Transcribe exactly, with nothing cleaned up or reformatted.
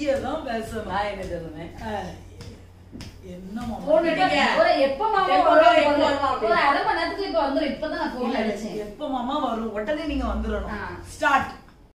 பொய்ய தான் பேசணும். நான் என்ன சொல்லுவேன்? என்ன மாமா ஒரு எப்ப மாமா வரும்? ஒரு அரை மணி நேரத்துக்கு இப்ப வந்துரும். இப்பதான் நான் போன் அடிச்சேன். எப்ப மாமா வரும்? உடனே நீங்க வந்துடணும். ஸ்டார்ட்.